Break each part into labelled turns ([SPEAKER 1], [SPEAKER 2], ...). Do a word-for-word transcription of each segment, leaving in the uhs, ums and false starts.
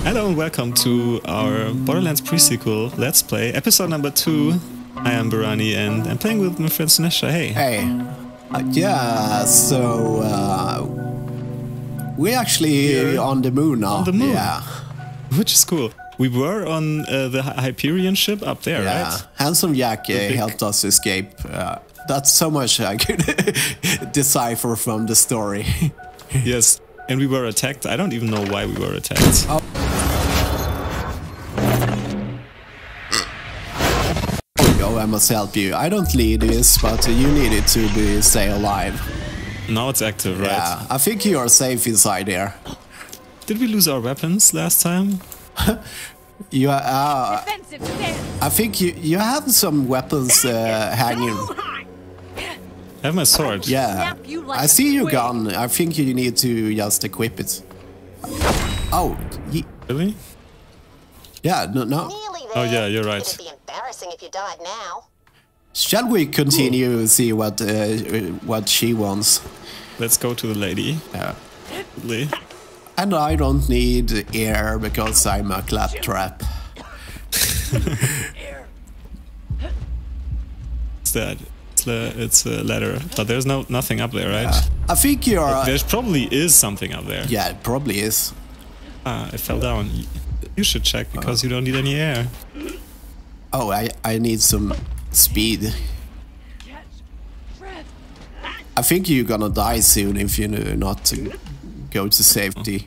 [SPEAKER 1] Hello and welcome to our Borderlands Pre-Sequel Let's Play, episode number two. I am Beranie and I'm playing with my friend Sunesha. Hey.
[SPEAKER 2] Hey. Uh, yeah, so uh, we're actually
[SPEAKER 1] We're
[SPEAKER 2] on the moon now.
[SPEAKER 1] On the moon.
[SPEAKER 2] Yeah.
[SPEAKER 1] Which is cool. We were on uh, the Hyperion ship up there,
[SPEAKER 2] Yeah.
[SPEAKER 1] right?
[SPEAKER 2] Handsome Jack uh,
[SPEAKER 1] big-
[SPEAKER 2] helped us escape. Uh, that's so much I could decipher from the story.
[SPEAKER 1] Yes. And we were attacked. I don't even know why we were attacked.
[SPEAKER 2] Oh. Go, I must help you. I don't lead this, but you need it to be stay alive.
[SPEAKER 1] Now it's active, right?
[SPEAKER 2] Yeah, I think you are safe inside there.
[SPEAKER 1] Did we lose our weapons last time?
[SPEAKER 2] You are, uh, I think you you have some weapons uh, hanging.
[SPEAKER 1] I have my sword.
[SPEAKER 2] Yeah, I see your gun. I think you need to just equip it. Oh, ye
[SPEAKER 1] Really?
[SPEAKER 2] yeah, no, no.
[SPEAKER 1] Oh yeah, you're right.
[SPEAKER 3] It'd be embarrassing if you died now.
[SPEAKER 2] Shall we continue and see what uh, what she wants?
[SPEAKER 1] Let's go to the lady.
[SPEAKER 2] Yeah.
[SPEAKER 1] Lee.
[SPEAKER 2] And I don't need air because I'm a Claptrap.
[SPEAKER 1] What's that? It's a, it's a ladder, but there's no nothing up there, right?
[SPEAKER 2] Uh, I think you're.
[SPEAKER 1] There probably is something up there.
[SPEAKER 2] Yeah, it probably is.
[SPEAKER 1] Ah, it fell down. You should check because you don't need any air.
[SPEAKER 2] Oh, I I need some speed. I think you're gonna die soon if you know not to go to safety.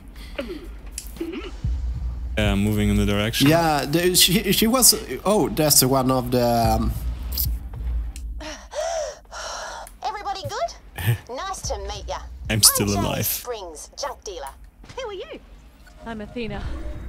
[SPEAKER 1] Yeah, moving in the direction.
[SPEAKER 2] Yeah, the, she she was. Oh, that's one of the. Um,
[SPEAKER 3] Everybody good? Nice to meet ya.
[SPEAKER 1] I'm still
[SPEAKER 3] I'm
[SPEAKER 1] alive.
[SPEAKER 3] Springs, junk dealer. Who are you?
[SPEAKER 4] I'm Athena.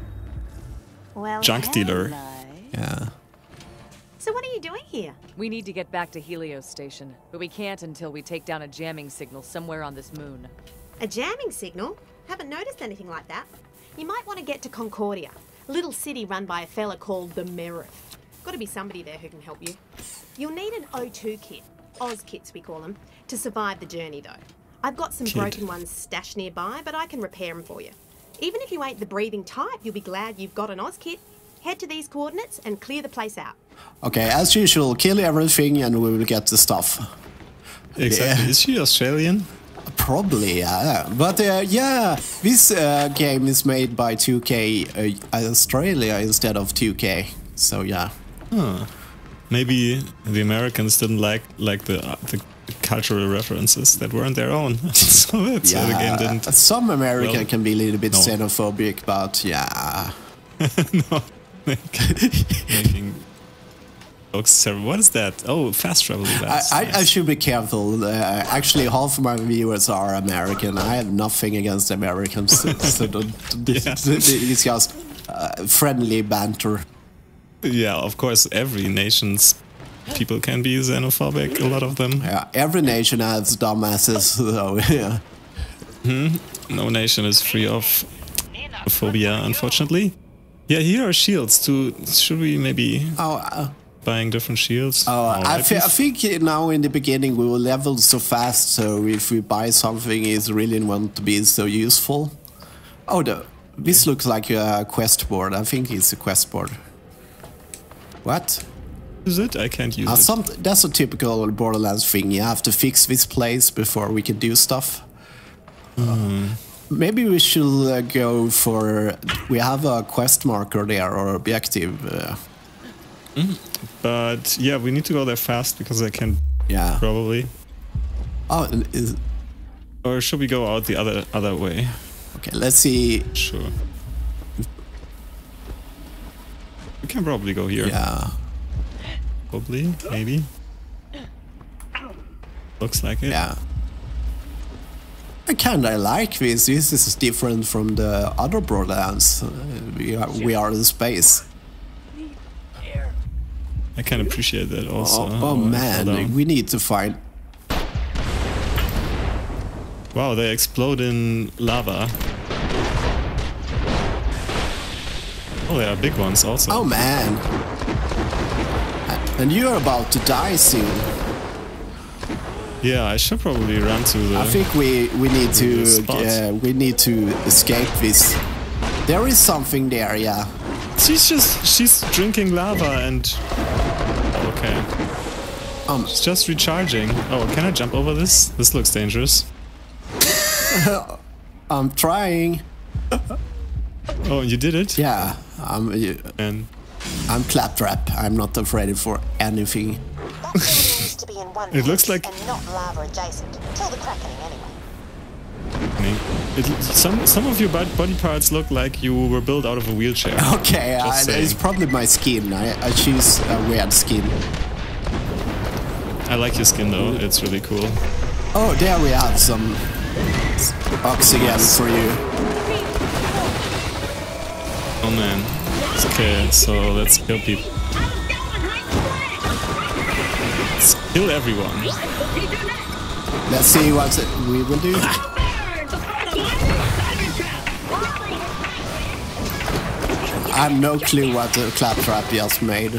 [SPEAKER 3] Well,
[SPEAKER 1] Junk dealer.
[SPEAKER 2] yeah.
[SPEAKER 3] So what are you doing here?
[SPEAKER 4] We need to get back to Helios Station, but we can't until we take down a jamming signal somewhere on this moon.
[SPEAKER 5] A jamming signal? Haven't noticed anything like that. You might want to get to Concordia, a little city run by a fella called the Merith. Got to be somebody there who can help you. You'll need an E oh two kit, Oz kits we call them, to survive the journey though. I've got some
[SPEAKER 1] Kid.
[SPEAKER 5] broken ones stashed nearby, but I can repair them for you. Even if you ain't the breathing type, you'll be glad you've got an Oz kit. Head to these coordinates and clear the place out.
[SPEAKER 2] Okay, as usual, kill everything and we will get the stuff.
[SPEAKER 1] Exactly.
[SPEAKER 2] Yeah.
[SPEAKER 1] Is she Australian?
[SPEAKER 2] Probably, yeah. But uh, yeah, this uh, game is made by two K uh, Australia instead of two K. So yeah.
[SPEAKER 1] Huh. Maybe the Americans didn't like like the uh, the cultural references that weren't their own. So that's why the game didn't.
[SPEAKER 2] Some American
[SPEAKER 1] well,
[SPEAKER 2] can be a little bit
[SPEAKER 1] no.
[SPEAKER 2] xenophobic, but yeah.
[SPEAKER 1] No. Making jokes. What is that? Oh, fast travel
[SPEAKER 2] I,
[SPEAKER 1] device.
[SPEAKER 2] I,
[SPEAKER 1] Nice.
[SPEAKER 2] I should be careful. Uh, actually, half of my viewers are American. I have nothing against Americans. So don't,
[SPEAKER 1] Yeah.
[SPEAKER 2] it's just uh, friendly banter.
[SPEAKER 1] Yeah, of course, every nation's people can be xenophobic. A lot of them.
[SPEAKER 2] Yeah, every nation has dumbasses. So yeah.
[SPEAKER 1] Hmm. No nation is free of phobia, unfortunately. Yeah, here are shields. To should we maybe
[SPEAKER 2] Oh. Uh,
[SPEAKER 1] buying different shields?
[SPEAKER 2] Oh,
[SPEAKER 1] All
[SPEAKER 2] I,
[SPEAKER 1] right,
[SPEAKER 2] thi- I
[SPEAKER 1] we've-
[SPEAKER 2] think now in the beginning we will level so fast, so if we buy something, it really won't be so useful. Oh, the, this looks like a quest board. I think it's a quest board. What?
[SPEAKER 1] Is it? I can't use
[SPEAKER 2] Uh,
[SPEAKER 1] it.
[SPEAKER 2] some, that's a typical Borderlands thing. You have to fix this place before we can do stuff.
[SPEAKER 1] Hmm.
[SPEAKER 2] Maybe we should uh, go for... We have a quest marker there, or objective. Uh,
[SPEAKER 1] But yeah, we need to go there fast because I can
[SPEAKER 2] yeah.
[SPEAKER 1] probably.
[SPEAKER 2] Oh, is,
[SPEAKER 1] Or should we go out the other other way?
[SPEAKER 2] okay, let's see.
[SPEAKER 1] Sure. We can probably go here.
[SPEAKER 2] Yeah.
[SPEAKER 1] Probably, maybe. Looks like it.
[SPEAKER 2] Yeah. I kinda like this. This is different from the other Borderlands. Uh, we are we are in space.
[SPEAKER 1] I can appreciate that also.
[SPEAKER 2] Oh, oh
[SPEAKER 1] I fell
[SPEAKER 2] man,
[SPEAKER 1] down.
[SPEAKER 2] we need to find.
[SPEAKER 1] Wow, they explode in lava. Oh, there are big ones also.
[SPEAKER 2] Oh man. And you're about to die soon.
[SPEAKER 1] Yeah, I should probably run to the.
[SPEAKER 2] I think we we need
[SPEAKER 1] the
[SPEAKER 2] to
[SPEAKER 1] spot.
[SPEAKER 2] uh, we need to escape this There is something there, yeah.
[SPEAKER 1] She's just she's drinking lava and okay.
[SPEAKER 2] Um,
[SPEAKER 1] She's just recharging. Oh, can I jump over this? This looks dangerous.
[SPEAKER 2] I'm trying.
[SPEAKER 1] Oh, you did it?
[SPEAKER 2] Yeah, I'm. You,
[SPEAKER 1] And
[SPEAKER 2] I'm Claptrap. I'm not afraid for anything.
[SPEAKER 3] That building used to be in one
[SPEAKER 1] It looks
[SPEAKER 3] piece
[SPEAKER 1] like-
[SPEAKER 3] and not lava adjacent. Till the crackening anyway.
[SPEAKER 1] I mean, it, some some of your bod- body parts look like you were built out of a wheelchair.
[SPEAKER 2] Okay, I,
[SPEAKER 1] Just saying.
[SPEAKER 2] it's probably my skin. I, I choose a weird skin.
[SPEAKER 1] I like your skin though. It's really cool.
[SPEAKER 2] Oh, there we have some oxygen for you.
[SPEAKER 1] Oh man. Okay, so let's kill people. Let's kill everyone.
[SPEAKER 2] Let's see what we will do. I have no clue what the Claptrap just made.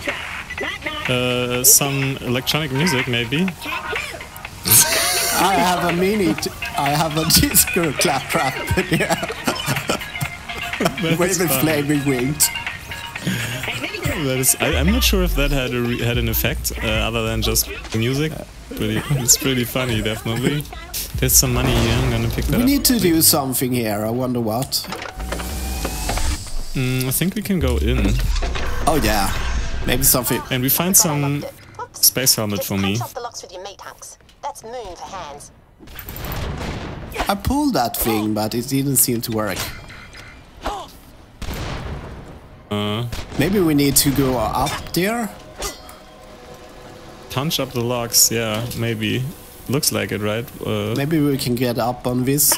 [SPEAKER 1] Uh, some electronic music maybe.
[SPEAKER 2] I have a mini. T I have a disco Claptrap here with the
[SPEAKER 1] fun.
[SPEAKER 2] flaming wings.
[SPEAKER 1] That is, I, I'm not sure if that had a re had an effect uh, other than just music. Pretty, it's pretty funny, definitely. There's some money here. I'm gonna pick that
[SPEAKER 2] We
[SPEAKER 1] up.
[SPEAKER 2] need to do something here. I wonder what.
[SPEAKER 1] Mm, I think we can go in,
[SPEAKER 2] Oh yeah, maybe something.
[SPEAKER 1] and we find
[SPEAKER 3] Glad I
[SPEAKER 1] some
[SPEAKER 3] locked it. Whoops.
[SPEAKER 1] space helmet
[SPEAKER 3] Just
[SPEAKER 1] for me.
[SPEAKER 3] punch off the locks with your meat hunks. That's moon for hands.
[SPEAKER 2] I pulled that thing, but it didn't seem to work.
[SPEAKER 1] Uh,
[SPEAKER 2] Maybe we need to go up there.
[SPEAKER 1] punch up the locks. Yeah, maybe. Looks like it, right? Uh,
[SPEAKER 2] Maybe we can get up on this.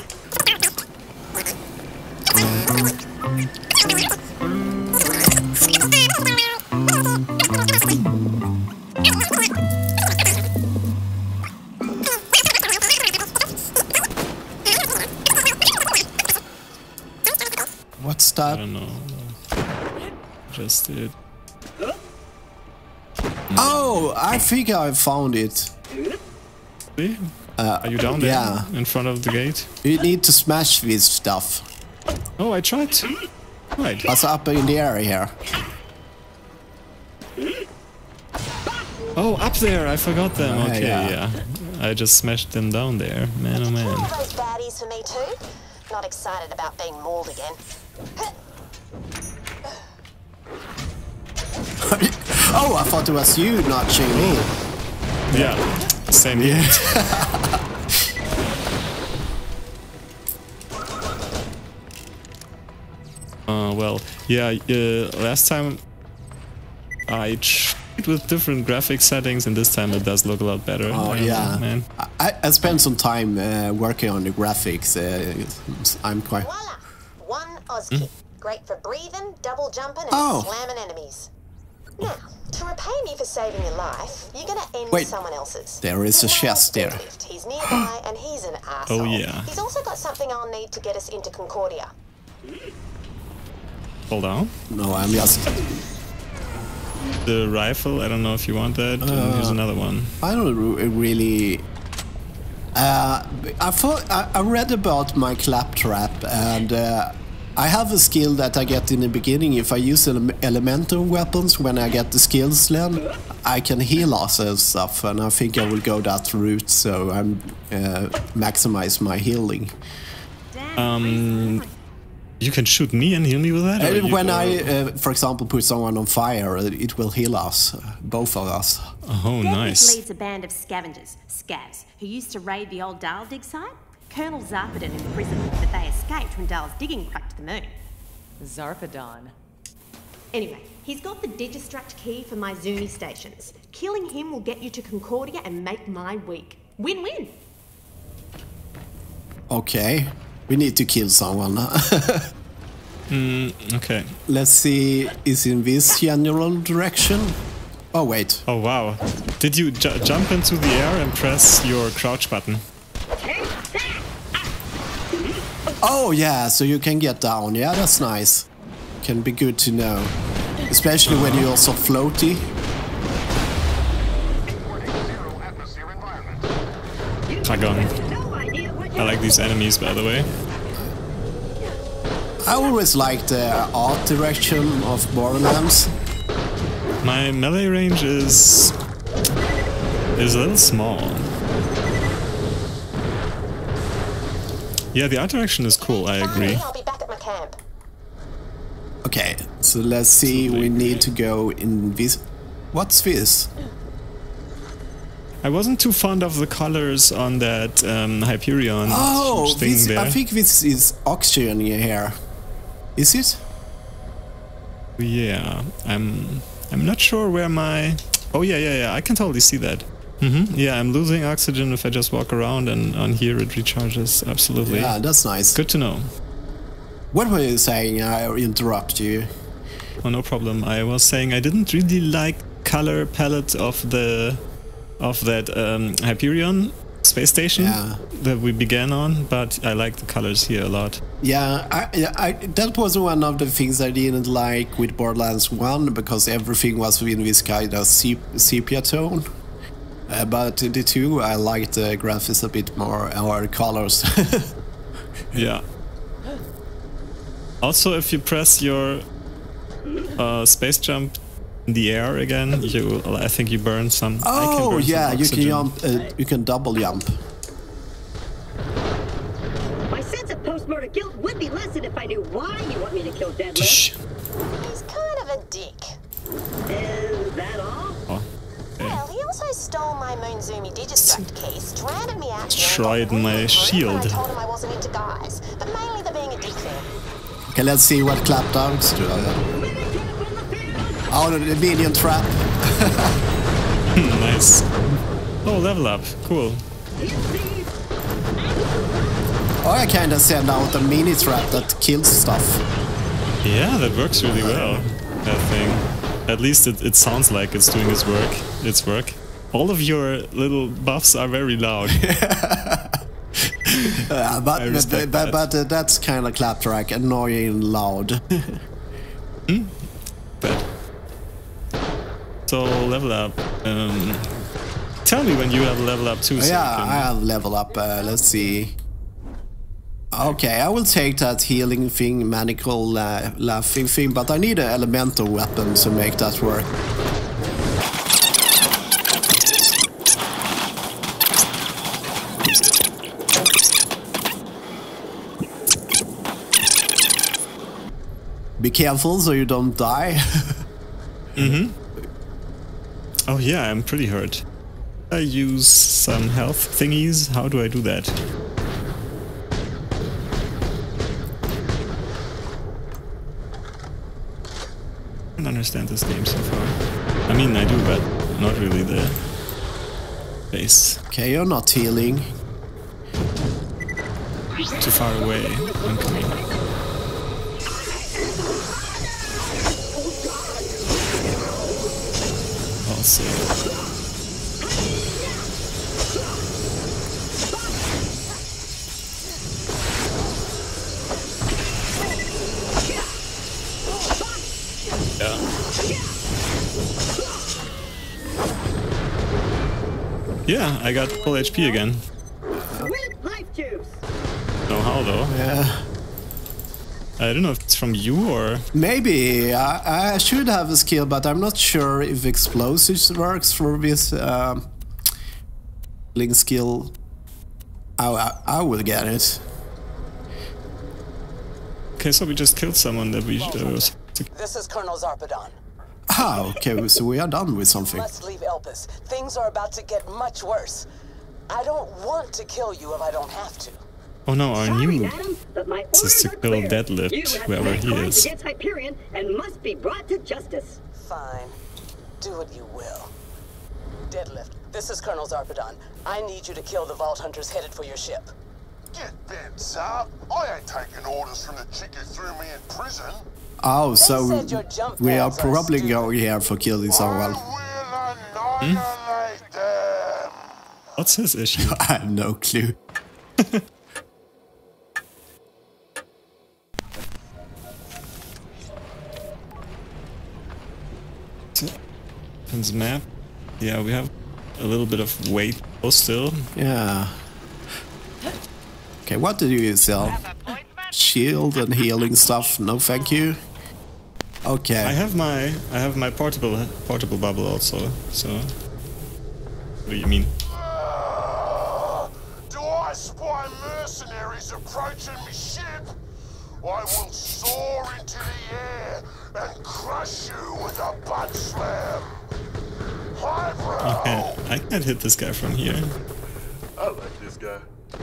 [SPEAKER 2] What's
[SPEAKER 1] I
[SPEAKER 2] that?
[SPEAKER 1] don't know. Just it.
[SPEAKER 2] Oh, I think I found it.
[SPEAKER 1] See? Are you down there
[SPEAKER 2] yeah.
[SPEAKER 1] in front of the gate?
[SPEAKER 2] You need to smash this stuff.
[SPEAKER 1] Oh, I tried. Right.
[SPEAKER 2] What's up in the area here?
[SPEAKER 1] Oh, up there! I forgot them.
[SPEAKER 2] Ah,
[SPEAKER 1] Okay,
[SPEAKER 2] yeah.
[SPEAKER 1] yeah. I just smashed them down there. Man, oh
[SPEAKER 3] Kill
[SPEAKER 1] man.
[SPEAKER 3] all those baddies for me too. Not excited about being mauled again.
[SPEAKER 2] Oh, I thought it was you notching me.
[SPEAKER 1] Yeah, same here. uh, well, yeah, uh, last time I tried with different graphic settings, and this time it does look a lot better.
[SPEAKER 2] Oh
[SPEAKER 1] I don't
[SPEAKER 2] yeah,
[SPEAKER 1] know, man.
[SPEAKER 2] I, I spent some time uh, working on the graphics. Uh, I'm quite.
[SPEAKER 3] Voila! One Oz kit. Great for breathing, double jumping, and
[SPEAKER 2] Oh.
[SPEAKER 3] slamming enemies. Now, to repay me for saving your life, you're gonna end
[SPEAKER 2] Wait,
[SPEAKER 3] someone else's.
[SPEAKER 2] there is a
[SPEAKER 3] Your
[SPEAKER 2] chest there.
[SPEAKER 3] Deadlift. He's nearby, and he's an asshole.
[SPEAKER 1] Oh, yeah.
[SPEAKER 3] He's also got something I'll need to get us into Concordia.
[SPEAKER 1] Hold on.
[SPEAKER 2] No, I'm just.
[SPEAKER 1] The rifle, I don't know if you want that. Uh, here's another one.
[SPEAKER 2] I don't re- really. Uh, I thought I, I read about my Claptrap, and uh, I have a skill that I get in the beginning. If I use ele- elemental weapons when I get the skills, then I can heal us and stuff. And I think I will go that route, so I'm uh, maximize my healing.
[SPEAKER 1] Um, you can shoot me and heal me with that? or
[SPEAKER 2] And
[SPEAKER 1] you-
[SPEAKER 2] when
[SPEAKER 1] or-
[SPEAKER 2] I, uh, for example, put someone on fire, it will heal us, both of us.
[SPEAKER 1] Oh,
[SPEAKER 6] Deadlift
[SPEAKER 1] nice.
[SPEAKER 6] leads a band of scavengers, scavs, who used to raid the old Dale dig site. Colonel Zarpedon imprisoned them, but they escaped when Dale's digging cracked the moon.
[SPEAKER 4] Zarpedon.
[SPEAKER 5] Anyway, he's got the Digistruct key for my Zuni stations. Killing him will get you to Concordia and make my week. Win-win.
[SPEAKER 2] Okay, we need to kill someone.
[SPEAKER 1] Mm, okay.
[SPEAKER 2] Let's see, is in this general direction? Oh, wait.
[SPEAKER 1] Oh, wow. Did you ju jump into the air and press your crouch button?
[SPEAKER 2] Oh, yeah, so you can get down. Yeah, that's nice. Can be good to know. Especially when you're also floaty.
[SPEAKER 1] Dragon. I like these enemies, by the way.
[SPEAKER 2] I always liked the art direction of Borderlands.
[SPEAKER 1] My melee range is is a little small. Yeah, the art direction is cool, I agree.
[SPEAKER 3] I'll be back at my camp.
[SPEAKER 2] Okay, so let's see, we need to go in this... What's this?
[SPEAKER 1] I wasn't too fond of the colors on that um, Hyperion
[SPEAKER 2] Oh,
[SPEAKER 1] thing
[SPEAKER 2] this,
[SPEAKER 1] there.
[SPEAKER 2] I think this is oxygen here. Is it?
[SPEAKER 1] Yeah, I'm I'm not sure where my... Oh yeah, yeah, yeah, I can totally see that. Mm-hmm. Yeah, I'm losing oxygen if I just walk around, and on here it recharges, absolutely.
[SPEAKER 2] Yeah, that's nice.
[SPEAKER 1] Good to know.
[SPEAKER 2] What were you saying? I interrupt you.
[SPEAKER 1] Oh, no problem. I was saying I didn't really like color palette of the of that um, Hyperion space station
[SPEAKER 2] Yeah.
[SPEAKER 1] that we began on, but I like the colors here a lot.
[SPEAKER 2] Yeah, I, yeah, I, that was one of the things I didn't like with Borderlands one, because everything was in this kind of sep sepia tone. Uh, but in the two, I liked the graphics a bit more, or colors.
[SPEAKER 1] Yeah. Also, if you press your uh, space jump in the air again, you I think you burn some. I can
[SPEAKER 2] Oh
[SPEAKER 1] burn
[SPEAKER 2] yeah,
[SPEAKER 1] some
[SPEAKER 2] you can
[SPEAKER 1] oxygen.
[SPEAKER 2] jump. Uh, you can double jump.
[SPEAKER 7] My sense of post-mortem guilt would be lessened if I knew why you want me to kill Deadlift.
[SPEAKER 2] Shh.
[SPEAKER 3] He's kind of a dick.
[SPEAKER 7] Is that all?
[SPEAKER 1] Oh, okay.
[SPEAKER 3] Well, he also stole my Moonzoomy Digistruct key, stranded me out here,
[SPEAKER 1] Tried
[SPEAKER 3] and got
[SPEAKER 1] my
[SPEAKER 3] really rude
[SPEAKER 1] shield.
[SPEAKER 3] when I told him I wasn't into guys, but mainly the being a dick thing.
[SPEAKER 2] Okay, let's see what Claptrap's do. Oh, the minion trap.
[SPEAKER 1] Nice. Oh, level up. Cool.
[SPEAKER 2] Oh, I kinda send out a mini trap that kills stuff.
[SPEAKER 1] Yeah, that works really well. That thing. At least it, it sounds like it's doing its work. Its work. All of your little buffs are very loud.
[SPEAKER 2] Uh, but
[SPEAKER 1] I
[SPEAKER 2] but,
[SPEAKER 1] respect
[SPEAKER 2] but,
[SPEAKER 1] that.
[SPEAKER 2] but uh, that's kind of Claptrap, annoying loud.
[SPEAKER 1] Hmm? Bad. So level up. Um, tell me when you have level up too. So
[SPEAKER 2] Yeah,
[SPEAKER 1] you can-
[SPEAKER 2] I have level up. Uh, let's see. Okay, I will take that healing thing, maniacal uh, laughing thing, but I need an elemental weapon to make that work. Be careful so you don't die.
[SPEAKER 1] Mm-hmm. Oh yeah, I'm pretty hurt. I use some health thingies. How do I do that? I don't understand this game so far. I mean, I do, but not really the base.
[SPEAKER 2] Okay, you're not healing.
[SPEAKER 1] Too far away. I'm coming. Also. Yeah. Yeah, I got full H P again.
[SPEAKER 7] Sweet life juice.
[SPEAKER 1] Know how though.
[SPEAKER 2] Yeah.
[SPEAKER 1] I don't know if it's from you or...
[SPEAKER 2] Maybe. I, I should have a skill, but I'm not sure if explosives works for this um, link skill. I, I, I will get it.
[SPEAKER 1] Okay, so we just killed someone that we uh, was...
[SPEAKER 8] This is Colonel Zarpedon.
[SPEAKER 2] Ah, okay, so we are done with something.
[SPEAKER 8] Must leave Elpis. Things are about to get much worse. I don't want to kill you if I don't have to.
[SPEAKER 1] Oh no, our
[SPEAKER 7] Sorry,
[SPEAKER 1] new...
[SPEAKER 7] Adam, but my
[SPEAKER 1] This is
[SPEAKER 7] orders
[SPEAKER 1] to
[SPEAKER 7] are
[SPEAKER 1] kill
[SPEAKER 7] clear.
[SPEAKER 1] Deadlift,
[SPEAKER 7] You have
[SPEAKER 1] wherever he
[SPEAKER 7] crimes
[SPEAKER 1] is.
[SPEAKER 7] against Hyperion and must be brought to justice.
[SPEAKER 8] Fine. Do what you will. Deadlift, this is Colonel Zarpedon. I need you to kill the Vault Hunters headed for your ship.
[SPEAKER 9] Get bent, Zarp. I ain't taking orders from the chick who threw me in prison.
[SPEAKER 2] Oh, so
[SPEAKER 8] said your jump
[SPEAKER 2] we are
[SPEAKER 8] pads are
[SPEAKER 2] probably
[SPEAKER 8] stupid.
[SPEAKER 2] going here for killing someone.
[SPEAKER 9] I will annihilate them.
[SPEAKER 1] What's his issue?
[SPEAKER 2] I have no clue.
[SPEAKER 1] Opens map. Yeah, we have a little bit of weight still.
[SPEAKER 2] Yeah. Okay, what did you sell? shield and healing stuff. No, thank you. Okay.
[SPEAKER 1] I have my I have my portable portable bubble also. So, what do you mean?
[SPEAKER 9] Uh, do I spy mercenaries approaching me ship? I will soar into the air and crush you with a butt slam.
[SPEAKER 1] Okay, I can't hit this guy from here.
[SPEAKER 9] I like this guy.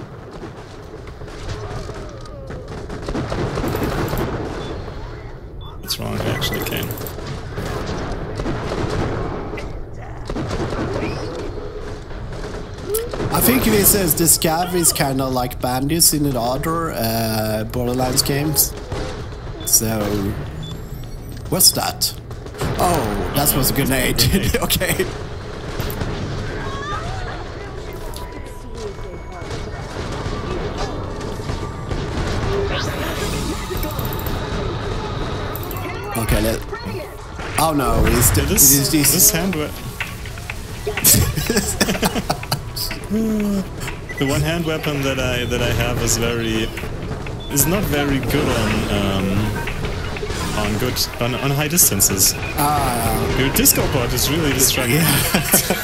[SPEAKER 1] What's wrong? I actually can.
[SPEAKER 2] I think this is the scav is kind of like bandits in the other uh, Borderlands games. So, what's that? Oh, that was a grenade. Okay. Okay, let. Oh no, is the,
[SPEAKER 1] this
[SPEAKER 2] is this,
[SPEAKER 1] this hand we the one hand weapon that I that I have is very is not very good on um, on good on, on high distances.
[SPEAKER 2] Ah,
[SPEAKER 1] your disco pod is really distracting.
[SPEAKER 2] Yeah.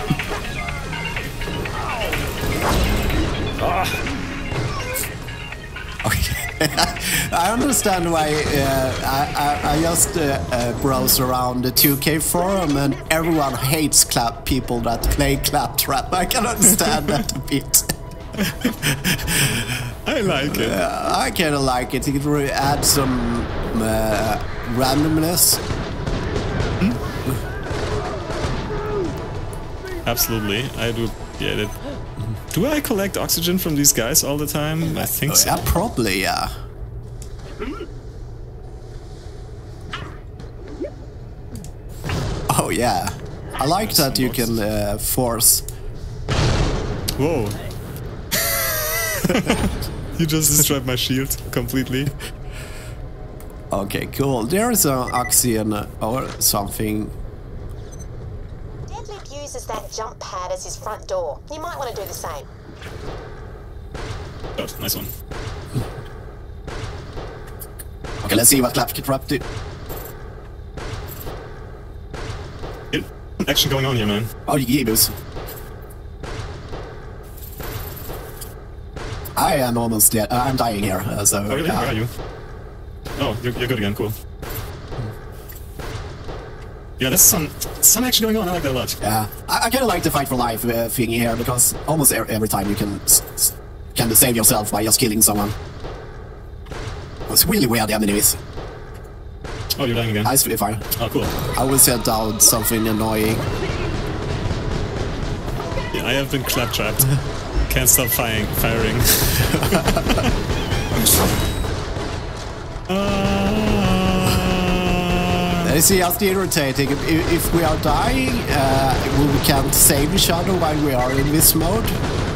[SPEAKER 2] I understand why uh, I, I, I just uh, uh, browse around the two K forum and everyone hates clap people that play Claptrap. I can understand that a bit.
[SPEAKER 1] I like it.
[SPEAKER 2] Uh, I kind of like it. It really adds some uh, randomness.
[SPEAKER 1] Hmm? Absolutely, I do get it. Do I collect oxygen from these guys all the time? I think
[SPEAKER 2] oh,
[SPEAKER 1] so.
[SPEAKER 2] Yeah, probably, yeah. Oh yeah, I like that you can uh, force.
[SPEAKER 1] Whoa! You just destroyed my shield completely.
[SPEAKER 2] Okay, cool. There is an oxygen or something.
[SPEAKER 3] Deadlift uses that jump pad as his front door. You might want to do the same.
[SPEAKER 1] Oh, nice one.
[SPEAKER 2] Okay, let's see what Claptrap do.
[SPEAKER 1] Action going on here, man.
[SPEAKER 2] Oh, Gibbous. I am almost dead. Uh, I'm dying here, uh, so...
[SPEAKER 1] Oh, really?
[SPEAKER 2] Uh,
[SPEAKER 1] Where are you? Oh, you're, you're good again, cool. Yeah, there's some, some action going on, I like that a lot.
[SPEAKER 2] Yeah, I, I kind of like the fight for life uh, thing here, because almost every time you can can save yourself by just killing someone. It's really weird, the enemies.
[SPEAKER 1] Oh, you're dying again?
[SPEAKER 2] I spit fire.
[SPEAKER 1] Oh, cool.
[SPEAKER 2] I will set down something annoying.
[SPEAKER 1] Yeah, I have been clap-trapped. Can't stop firing. firing.
[SPEAKER 2] uh... It's just irritating. If, if we are dying, uh, we can't save each other while we are in this mode.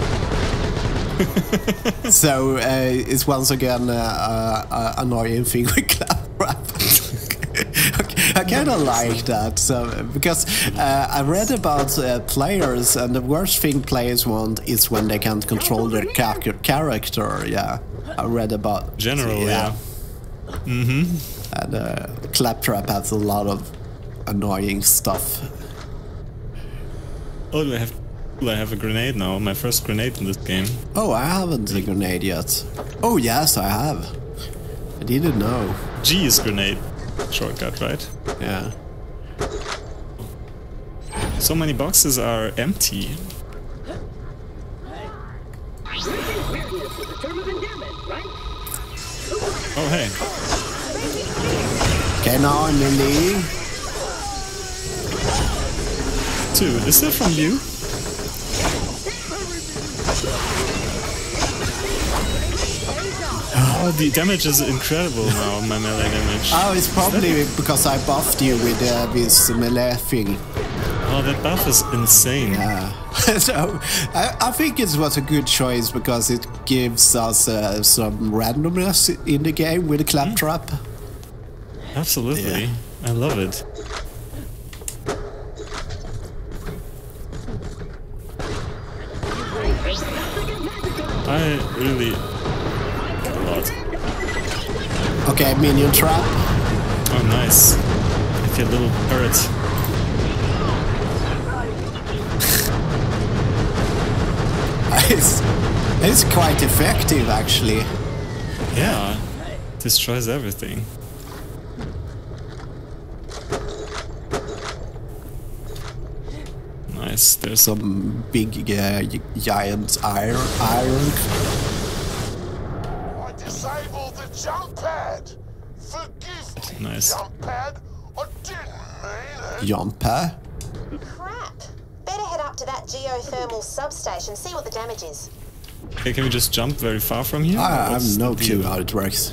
[SPEAKER 2] So uh, it's once again uh, uh, annoying thing with Claptrap. I kind of like that, so because uh, I read about uh, players, and the worst thing players want is when they can't control their char character. Yeah, I read about
[SPEAKER 1] general. Yeah. yeah. Mm-hmm.
[SPEAKER 2] And uh, Claptrap has a lot of annoying stuff.
[SPEAKER 1] Oh, do I have? Do I have a grenade now? My first grenade in this game.
[SPEAKER 2] Oh, I haven't a grenade yet. Oh yes, I have. I didn't know.
[SPEAKER 1] G is grenade. Shortcut, right?
[SPEAKER 2] Yeah.
[SPEAKER 1] So many boxes are empty. Oh, hey.
[SPEAKER 2] Okay, now I'm in the...
[SPEAKER 1] Two, is that from you? Oh, the damage is incredible now, my melee damage.
[SPEAKER 2] Oh, it's probably because I buffed you with uh, this melee thing.
[SPEAKER 1] Oh, that buff is insane.
[SPEAKER 2] Yeah. So, I, I think it was a good choice because it gives us uh, some randomness in the game with the Claptrap. Mm.
[SPEAKER 1] Absolutely. Yeah. I love it. I really... a lot.
[SPEAKER 2] Okay, minion trap.
[SPEAKER 1] Oh, nice. Like a little turret.
[SPEAKER 2] it's, it's quite effective, actually.
[SPEAKER 1] Yeah. Destroys everything. Nice. There's
[SPEAKER 2] some big uh, giant iron. iron.
[SPEAKER 9] I disabled the jump pad. Forgive me,
[SPEAKER 1] nice.
[SPEAKER 9] jump pad. I didn't mean it.
[SPEAKER 2] Jump pad?
[SPEAKER 3] Crap. Better head up to that geothermal substation, see what the damage is.
[SPEAKER 1] Okay, can we just jump very far from here?
[SPEAKER 2] I, I have no clue how it works.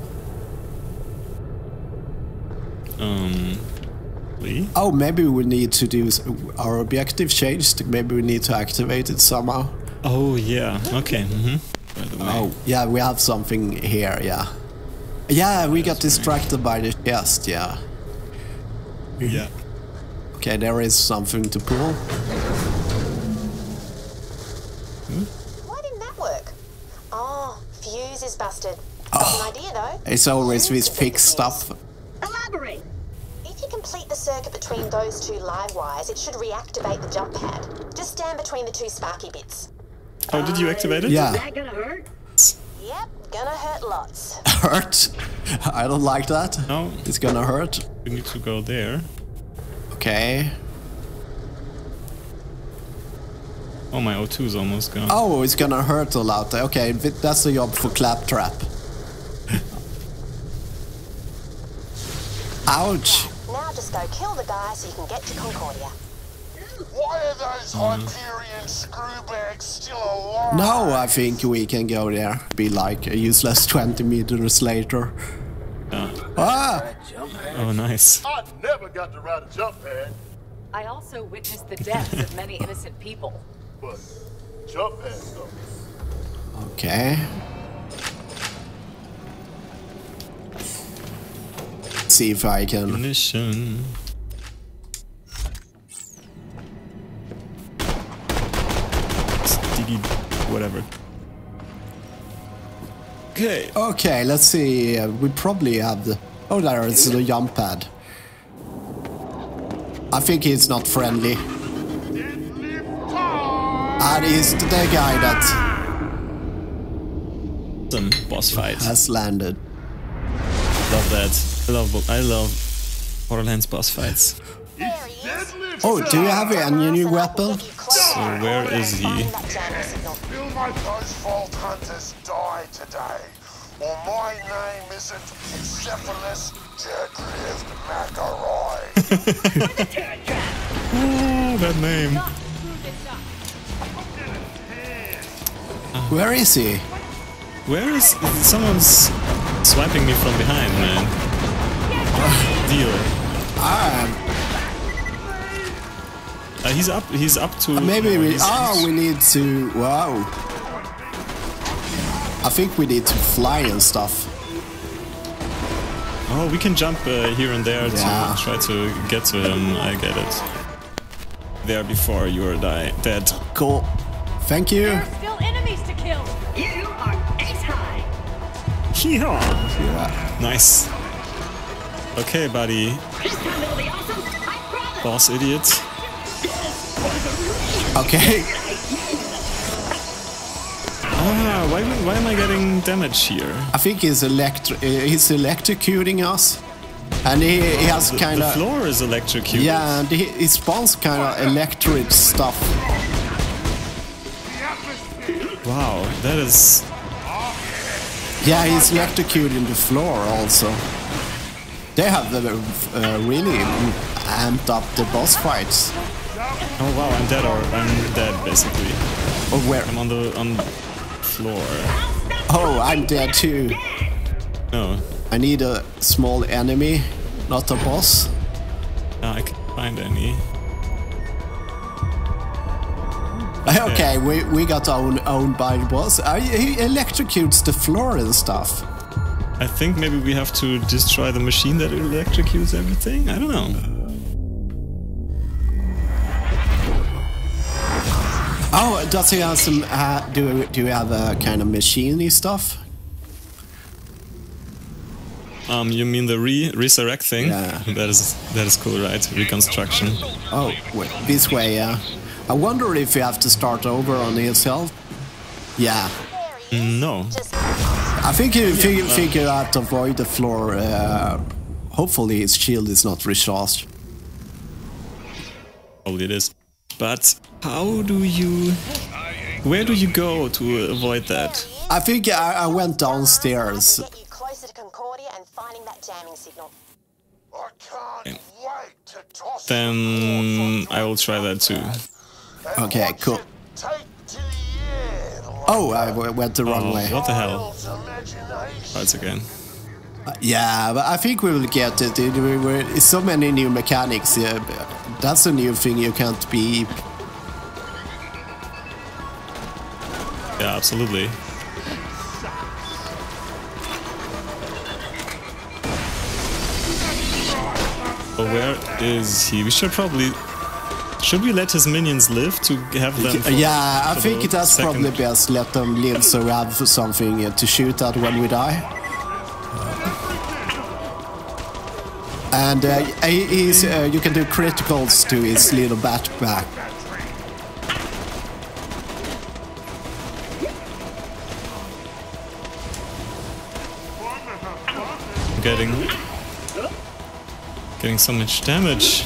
[SPEAKER 1] Um... We?
[SPEAKER 2] Oh, maybe we need to do our objective changed. Maybe we need to activate it somehow.
[SPEAKER 1] Oh yeah. Okay. Mm-hmm. By the way.
[SPEAKER 2] Oh yeah, we have something here. Yeah. Yeah, we got distracted by the chest. Yeah.
[SPEAKER 1] Yeah.
[SPEAKER 2] Okay, there is something to pull.
[SPEAKER 1] Hmm?
[SPEAKER 3] Why didn't that work? Oh, fuse is busted.
[SPEAKER 2] Oh,
[SPEAKER 3] Got an idea though.
[SPEAKER 2] It's always this fixed stuff.
[SPEAKER 3] Elaborate. If you complete the circuit between those two live wires, it should reactivate the jump pad. Just stand between the two sparky bits.
[SPEAKER 1] Oh, did you activate it?
[SPEAKER 2] Yeah.
[SPEAKER 7] Is that gonna hurt?
[SPEAKER 3] Yep, gonna hurt lots.
[SPEAKER 2] Hurt? I don't like that.
[SPEAKER 1] No.
[SPEAKER 2] It's gonna hurt.
[SPEAKER 1] We need to go there.
[SPEAKER 2] Okay.
[SPEAKER 1] Oh, my O two is almost gone.
[SPEAKER 2] Oh, it's gonna hurt a lot. Okay, that's a job for Claptrap. Ouch.
[SPEAKER 3] Now just go kill the guy so you can get to Concordia.
[SPEAKER 9] Why are those Hyperion screwbags still alive?
[SPEAKER 2] No, I think we can go there. Be like a useless twenty meters later.
[SPEAKER 1] Yeah.
[SPEAKER 2] Ah!
[SPEAKER 1] Oh, nice.
[SPEAKER 9] I never got to ride a jump pad.
[SPEAKER 4] I also witnessed the deaths of many innocent people.
[SPEAKER 9] But jump pad stuff.
[SPEAKER 2] Okay. See if I can.
[SPEAKER 1] Ignition. Sticky, whatever. Okay.
[SPEAKER 2] Okay, let's see. Uh, we probably have the. Oh, there is the jump pad. I think he's not friendly. And he's the guy that.
[SPEAKER 1] Some boss fight.
[SPEAKER 2] Has landed.
[SPEAKER 1] Love that. I love. I love Borderlands boss fights.
[SPEAKER 2] Oh, do you have any new weapon?
[SPEAKER 1] So where is he?
[SPEAKER 9] Those Vault Hunters die today, or my name isn't Cephalus Deadlift McElroy.
[SPEAKER 1] Oh, that name.
[SPEAKER 2] Where is he?
[SPEAKER 1] Where is someone's swiping me from behind, man? Deal.
[SPEAKER 2] Ah,
[SPEAKER 1] uh, he's up. He's up to.
[SPEAKER 2] maybe we.
[SPEAKER 1] he's-
[SPEAKER 2] Oh, we need to. Wow. I think we need to fly and stuff.
[SPEAKER 1] Oh, we can jump uh, here and there
[SPEAKER 2] Yeah.
[SPEAKER 1] to try to get to him. I get it. There before you are die dead.
[SPEAKER 2] Cool. Thank you.
[SPEAKER 4] There are still enemies to kill.
[SPEAKER 7] You are ace high.
[SPEAKER 1] Yeehaw!
[SPEAKER 2] Yeah.
[SPEAKER 1] Nice. Okay, buddy.
[SPEAKER 7] This time it'll be awesome. I promise.
[SPEAKER 1] Boss idiot.
[SPEAKER 2] Okay.
[SPEAKER 1] Ah, why, why am I getting damage here?
[SPEAKER 2] I think he's electri he's electrocuting us, and he, he has
[SPEAKER 1] The,
[SPEAKER 2] kind
[SPEAKER 1] the
[SPEAKER 2] of
[SPEAKER 1] floor is electrocuted.
[SPEAKER 2] yeah, and he, he spawns kind of electric stuff.
[SPEAKER 1] Wow, that is.
[SPEAKER 2] Yeah, he's electrocuting the floor also. They have uh, uh, really amped up the boss fights.
[SPEAKER 1] Oh wow, I'm dead. Or I'm dead basically.
[SPEAKER 2] Oh, where?
[SPEAKER 1] I'm on the on the floor.
[SPEAKER 2] Oh, I'm dead too.
[SPEAKER 1] No,
[SPEAKER 2] I need a small enemy, not a boss.
[SPEAKER 1] uh, I can't find any.
[SPEAKER 2] Okay, we, we got owned, owned by the boss. Uh, he electrocutes the floor and stuff.
[SPEAKER 1] I think maybe we have to destroy the machine that electrocutes everything. I don't know.
[SPEAKER 2] Oh, does he have some? Uh, do do you have a kind of machine-y stuff?
[SPEAKER 1] Um, you mean the re resurrect thing?
[SPEAKER 2] Yeah.
[SPEAKER 1] That is that is cool, right? Reconstruction.
[SPEAKER 2] Oh, wait, this way, yeah. I wonder if you have to start over on yourself. Yeah.
[SPEAKER 1] No.
[SPEAKER 2] I think you figure, figure out to avoid the floor. Uh, hopefully his shield is not recharged.
[SPEAKER 1] Probably it is. But how do you... Where do you go to avoid that?
[SPEAKER 2] I think I, I went downstairs.
[SPEAKER 3] Get you closer to Concordia and finding that jamming signal.
[SPEAKER 9] I can't wait to toss
[SPEAKER 1] Then I will try that too.
[SPEAKER 2] Okay, cool.
[SPEAKER 9] take to the air like
[SPEAKER 2] Oh, I w went the wrong
[SPEAKER 1] Oh,
[SPEAKER 2] way.
[SPEAKER 1] what the hell?
[SPEAKER 9] imagination.
[SPEAKER 1] Oh, it's again.
[SPEAKER 2] Uh, yeah, but I think we will get it. It- we- we- It's so many new mechanics. Yeah, that's a new thing you can't beat.
[SPEAKER 1] Yeah, absolutely. But where is he? We should probably... Should we let his minions live to have them... for-
[SPEAKER 2] Yeah, I
[SPEAKER 1] for
[SPEAKER 2] think
[SPEAKER 1] the
[SPEAKER 2] that's
[SPEAKER 1] second-
[SPEAKER 2] probably best. Let them live so we have something uh, to shoot at when we die. And uh, he- he's, uh, you can do criticals to his little backpack.
[SPEAKER 1] Getting... Getting so much damage.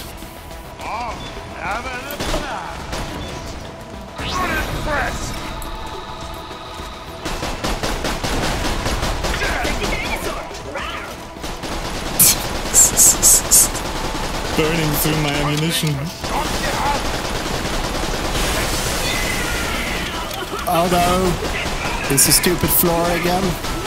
[SPEAKER 1] Burning through my ammunition.
[SPEAKER 2] Oh no! It's a stupid floor again.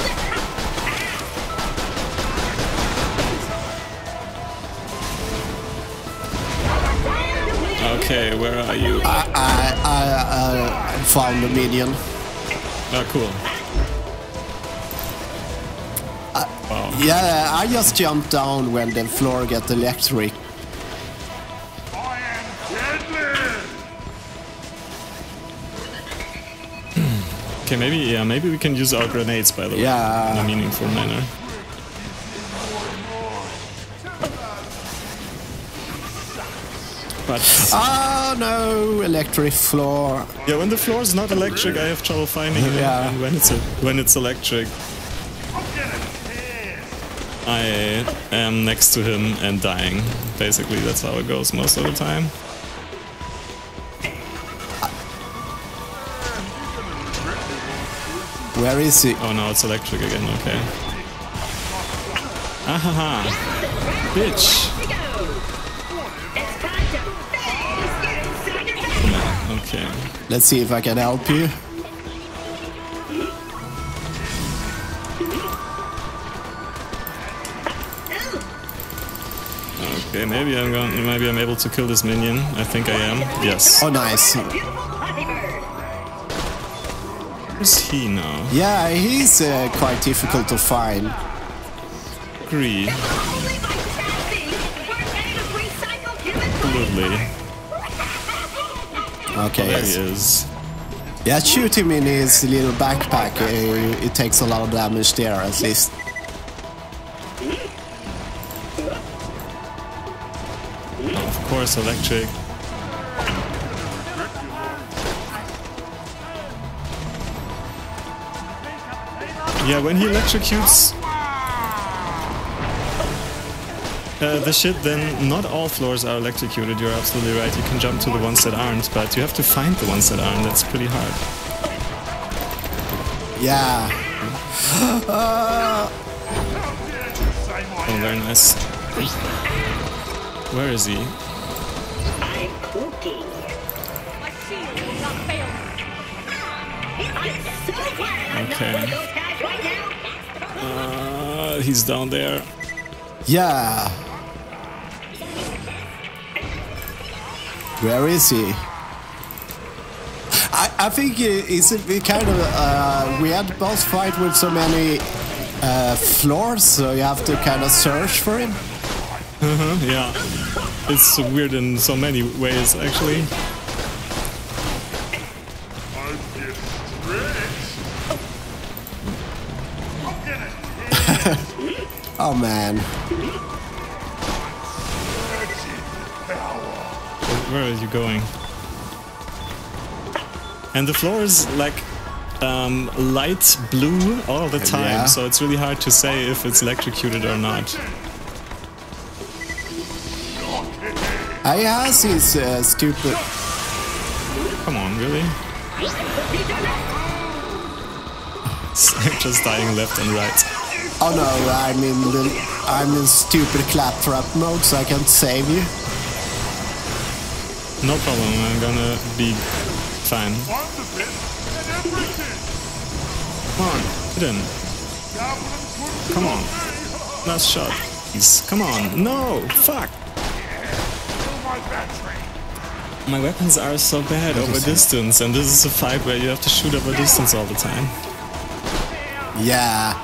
[SPEAKER 1] Okay, where are you?
[SPEAKER 2] I, I, I, I found a minion.
[SPEAKER 1] Oh, cool. Wow.
[SPEAKER 2] Yeah, I just jumped down when the floor got electric.
[SPEAKER 9] I am Deadlift.
[SPEAKER 1] Okay, maybe, yeah, maybe we can use our grenades, by the way,
[SPEAKER 2] Yeah.
[SPEAKER 1] in a meaningful manner. But,
[SPEAKER 2] Oh no, electric floor.
[SPEAKER 1] yeah, when the floor is not electric, I have trouble finding it.
[SPEAKER 2] Yeah.
[SPEAKER 1] And when it's, a, when it's electric, I am next to him and dying. Basically, that's how it goes most of the time.
[SPEAKER 2] Where is he?
[SPEAKER 1] Oh no, it's electric again, okay. Ahaha. Bitch. Okay.
[SPEAKER 2] Let's see if I can help you.
[SPEAKER 1] Okay, maybe I'm going. Maybe I'm able to kill this minion. I think I am. Yes.
[SPEAKER 2] Oh, nice.
[SPEAKER 1] Where's he now?
[SPEAKER 2] Yeah, he's uh, quite difficult to find.
[SPEAKER 1] Agree. Absolutely.
[SPEAKER 2] Okay.
[SPEAKER 1] There
[SPEAKER 2] Yes.
[SPEAKER 1] he is.
[SPEAKER 2] Yeah, shoot him in his little backpack. Uh, it takes a lot of damage there, at least.
[SPEAKER 1] Of course, electric. Yeah, when he electrocutes uh, the shit, then not all floors are electrocuted. You're absolutely right. You can jump to the ones that aren't, but you have to find the ones that aren't. That's pretty hard.
[SPEAKER 2] Yeah. uh,
[SPEAKER 1] Oh, very nice. Where is he?
[SPEAKER 7] I'm cooking.
[SPEAKER 4] My shield will not fail me.
[SPEAKER 7] I'm so glad I'm not
[SPEAKER 1] Okay.
[SPEAKER 7] one of those guys right now.
[SPEAKER 1] Uh, he's down there.
[SPEAKER 2] yeah. Where is he? I, I think it's a bit kind of uh, weird boss fight with so many uh, floors, so you have to kind of search for him.
[SPEAKER 1] Uh-huh, yeah. It's weird in so many ways, actually.
[SPEAKER 2] Oh man.
[SPEAKER 1] Where are you going? And the floor is like um, light blue all the time,
[SPEAKER 2] Yeah.
[SPEAKER 1] so it's really hard to say if it's electrocuted or not.
[SPEAKER 2] I has his uh, stupid.
[SPEAKER 1] Come on, really? Just dying left and right.
[SPEAKER 2] Oh no, I'm in the I'm in stupid claptrap mode, so I can't save you.
[SPEAKER 1] No problem, I'm gonna be fine. Come on, hit him. Come on. Last shot. Please. Come on. No! Fuck! My weapons are so bad over distance, and this is a fight where you have to shoot over distance all the time.
[SPEAKER 2] Yeah.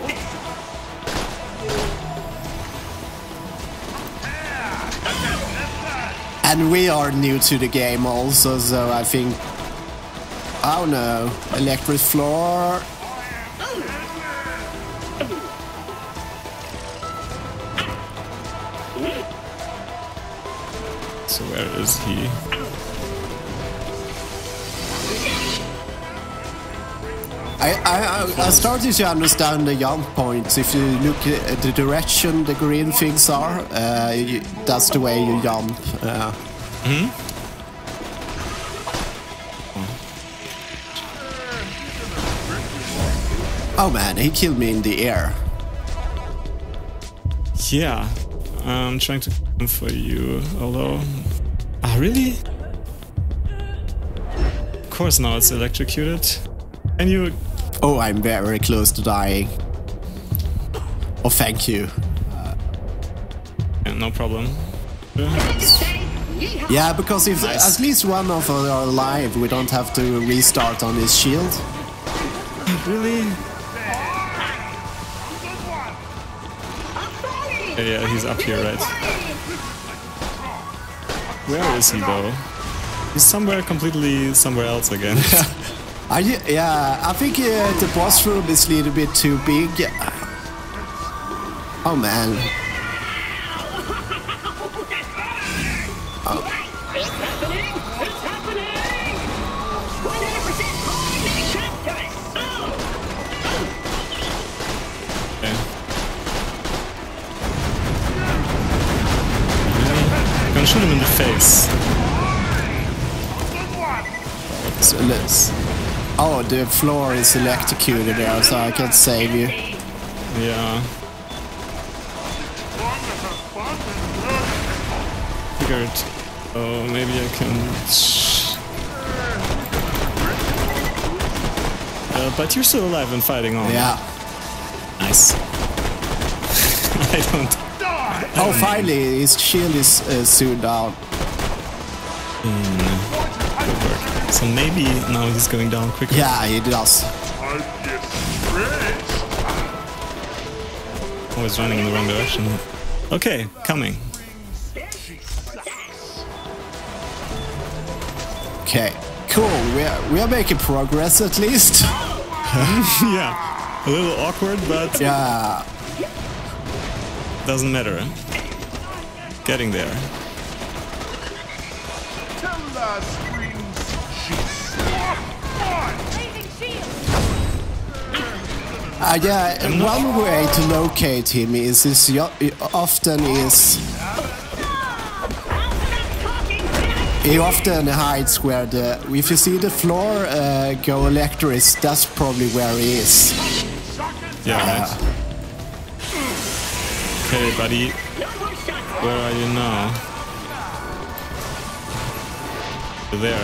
[SPEAKER 2] And we are new to the game also, so I think... Oh no, electric floor.
[SPEAKER 1] So where is he?
[SPEAKER 2] I, I, I started to understand the jump points. If you look at the direction the green things are, uh, you, that's the way you jump. Uh.
[SPEAKER 1] Hmm?
[SPEAKER 2] Oh man, he killed me in the air.
[SPEAKER 1] Yeah, I'm trying to come for you, although... Ah, really? Of course now it's electrocuted. Can you...
[SPEAKER 2] Oh, I'm very close to dying. Oh, thank you.
[SPEAKER 1] Yeah, no problem.
[SPEAKER 2] Yeah, because if
[SPEAKER 1] Nice.
[SPEAKER 2] at least one of us are alive, we don't have to restart on his shield.
[SPEAKER 1] Really? Yeah, yeah, he's up here, right? Where is he though? He's somewhere completely somewhere else again.
[SPEAKER 2] I, yeah, I think uh, the boss room is a little bit too big. Oh man. Oh.
[SPEAKER 1] Okay. I'm gonna shoot him in the face.
[SPEAKER 2] So let's. Oh, the floor is electrocuted there, so I can't save you.
[SPEAKER 1] Yeah. Figured. Oh, maybe I can. Uh, but you're still alive and fighting on.
[SPEAKER 2] Yeah.
[SPEAKER 1] Nice. I don't. I
[SPEAKER 2] Oh,
[SPEAKER 1] don't
[SPEAKER 2] finally, his shield is uh, soon down.
[SPEAKER 1] Mm, good work. So maybe now he's going down quicker.
[SPEAKER 2] Yeah, he does.
[SPEAKER 1] Always running in the wrong direction. Okay, coming.
[SPEAKER 2] Okay, cool. We are we are making progress at least.
[SPEAKER 1] Yeah, a little awkward, but
[SPEAKER 2] Yeah.
[SPEAKER 1] doesn't matter. Getting there.
[SPEAKER 2] Uh, yeah, one way to locate him is, is yo- often is he often hides where the if you see the floor uh, go electric, that's probably where he is.
[SPEAKER 1] Yeah, right. Okay, buddy. Where are you now? You're there.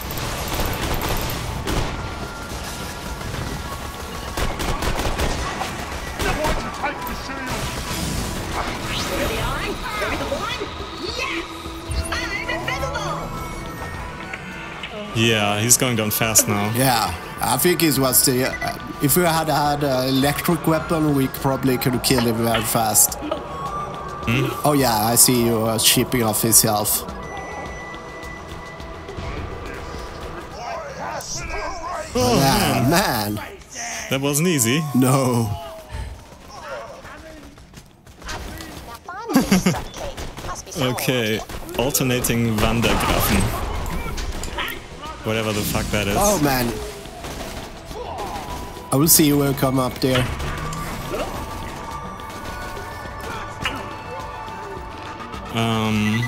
[SPEAKER 1] Yeah, he's going down fast now.
[SPEAKER 2] Yeah, I think it was the. Uh, if we had had an electric weapon, we probably could kill him very fast.
[SPEAKER 1] Hmm?
[SPEAKER 2] Oh yeah, I see you uh, shipping off his health.
[SPEAKER 1] Oh,
[SPEAKER 2] Yeah,
[SPEAKER 1] man.
[SPEAKER 2] man.
[SPEAKER 1] That wasn't easy.
[SPEAKER 2] No.
[SPEAKER 3] extract key. Must be somewhere
[SPEAKER 1] Okay, alternating Wandergrafen. Whatever the fuck that is.
[SPEAKER 2] Oh man. I will see you will come up there.
[SPEAKER 1] Um,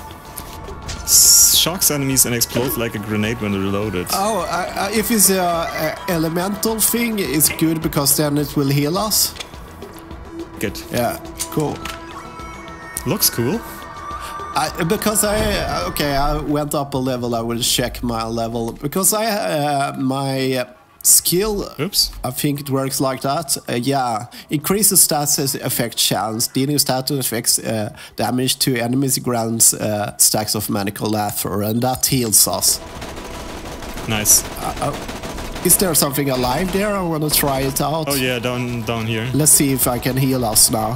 [SPEAKER 1] shocks enemies and explodes like a grenade when reloaded.
[SPEAKER 2] Oh, uh, uh, if it's a, a elemental thing, it's good because then it will heal us.
[SPEAKER 1] Good.
[SPEAKER 2] Yeah, cool.
[SPEAKER 1] Looks cool.
[SPEAKER 2] I, because I okay, I went up a level. I will check my level because I uh, my skill.
[SPEAKER 1] Oops.
[SPEAKER 2] I think it works like that. Uh, yeah, increases stats effect chance. Dealing status affects uh, damage to enemies grants uh, stacks of magical laughter, and that heals us.
[SPEAKER 1] Nice.
[SPEAKER 2] Uh, uh, is there something alive there? I want to try it out.
[SPEAKER 1] Oh yeah, down down here.
[SPEAKER 2] Let's see if I can heal us now.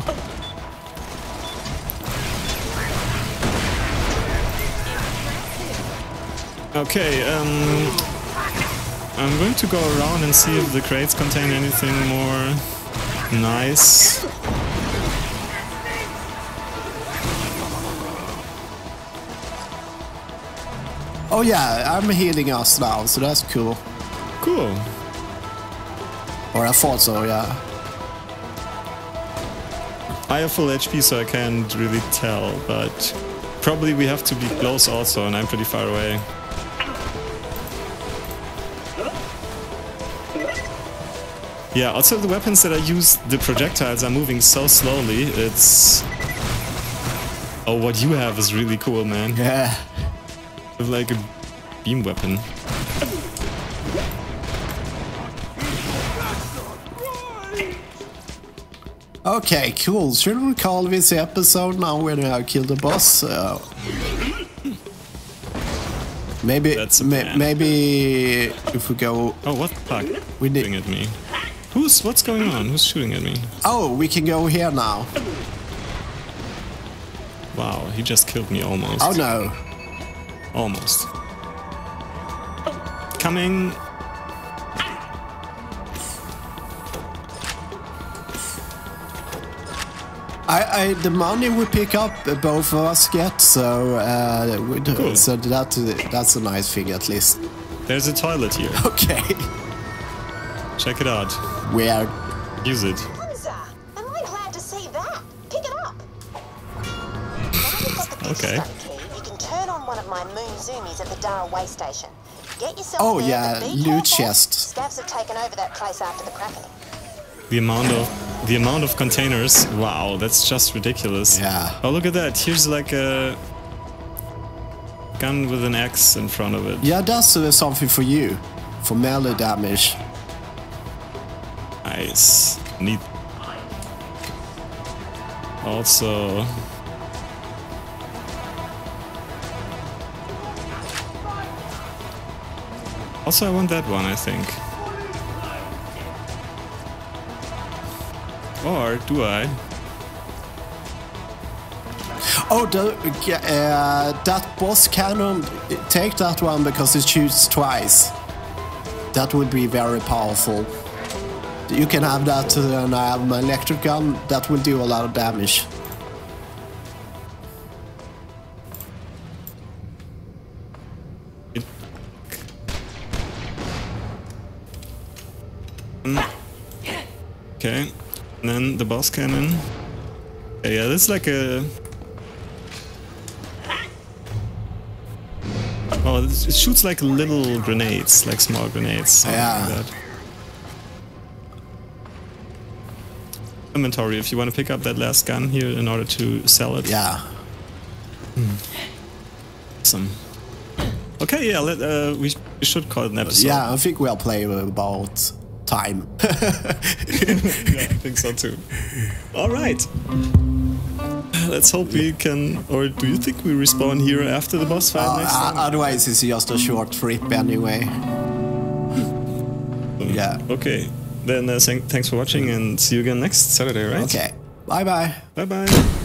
[SPEAKER 1] Okay, um, I'm going to go around and see if the crates contain anything more nice.
[SPEAKER 2] Oh yeah, I'm healing us now, so that's cool.
[SPEAKER 1] Cool.
[SPEAKER 2] Or I thought so, yeah.
[SPEAKER 1] I have full H P, so I can't really tell, but probably we have to be close also, and I'm pretty far away. Yeah, also the weapons that I use, the projectiles are moving so slowly, it's... Oh, what you have is really cool, man.
[SPEAKER 2] Yeah.
[SPEAKER 1] It's like a beam weapon.
[SPEAKER 2] Okay, cool. Should we call this episode now when I killed the boss? Uh, maybe,
[SPEAKER 1] That's
[SPEAKER 2] ma maybe if we go...
[SPEAKER 1] Oh, what the fuck?
[SPEAKER 2] We need...
[SPEAKER 1] Shooting at me. Who's... What's going on? Who's shooting at me?
[SPEAKER 2] Oh, we can go here now.
[SPEAKER 1] Wow, he just killed me almost.
[SPEAKER 2] Oh no.
[SPEAKER 1] Almost. Coming.
[SPEAKER 2] I, I the money we pick up, uh, both of us get, so uh, we do,
[SPEAKER 1] Cool.
[SPEAKER 2] so that that's a nice thing at least.
[SPEAKER 1] There's a toilet here.
[SPEAKER 2] Okay.
[SPEAKER 1] Check it out.
[SPEAKER 2] Weird.
[SPEAKER 1] Use it.
[SPEAKER 3] Hamza, am I glad to see that? Pick it up. Now you've got the big
[SPEAKER 1] Okay.
[SPEAKER 3] study key, you can turn on one of my moon zoomies at the Dara way station. Get yourself
[SPEAKER 2] Oh,
[SPEAKER 3] there,
[SPEAKER 2] yeah,
[SPEAKER 3] but be
[SPEAKER 2] loot
[SPEAKER 3] careful.
[SPEAKER 2] chest.
[SPEAKER 3] Scavs have taken over that place after the cracking.
[SPEAKER 1] The amount of the amount of containers. Wow, that's just ridiculous.
[SPEAKER 2] Yeah.
[SPEAKER 1] Oh, look at that. Here's like a gun with an axe in front of it.
[SPEAKER 2] Yeah, that's uh, something for you, for melee damage.
[SPEAKER 1] Nice. Neat. Also. Also, I want that one, I think. Or do I?
[SPEAKER 2] Oh, the, uh, that boss cannon, take that one because it shoots twice. That would be very powerful. You can have that uh, and I have my electric gun, that will do a lot of damage.
[SPEAKER 1] It... Okay. And then the boss cannon. Yeah, yeah, this is like a... Oh, it shoots like little grenades, like small grenades.
[SPEAKER 2] Yeah.
[SPEAKER 1] Like that. Inventory, if you want to pick up that last gun here in order to sell it.
[SPEAKER 2] Yeah.
[SPEAKER 1] Hmm. Awesome. Okay, yeah, let, uh, we, sh we should call it an episode.
[SPEAKER 2] Yeah, I think we'll play about time.
[SPEAKER 1] Yeah, I think so too. All right. Let's hope we can, or do you think we respawn here after the boss fight
[SPEAKER 2] Uh,
[SPEAKER 1] next time?
[SPEAKER 2] otherwise, it's just a short trip anyway. Yeah.
[SPEAKER 1] Okay. Then uh, thanks for watching and see you again next Saturday, right?
[SPEAKER 2] Okay. Bye bye.
[SPEAKER 1] Bye bye.